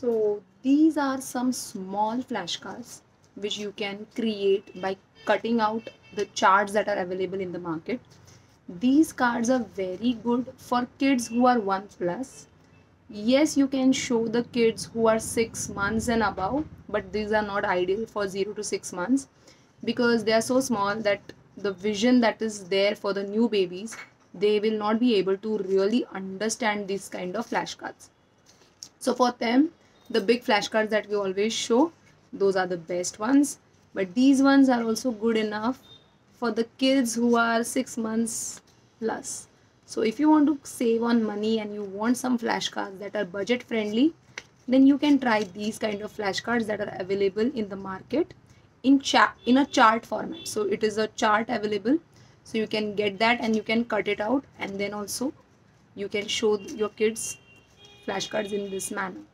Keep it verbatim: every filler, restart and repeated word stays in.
So these are some small flashcards which you can create by cutting out the charts that are available in the market. These cards are very good for kids who are one plus. Yes, you can show the kids who are six months and above, but these are not ideal for zero to six months because they are so small that the vision that is there for the new babies, they will not be able to really understand these kind of flashcards. So for them, the big flashcards that we always show, those are the best ones. But these ones are also good enough for the kids who are six months plus. So if you want to save on money and you want some flashcards that are budget friendly, then you can try these kind of flashcards that are available in the market in chat in a chart format. So it is a chart available. So you can get that and you can cut it out, and then also you can show your kids flashcards in this manner.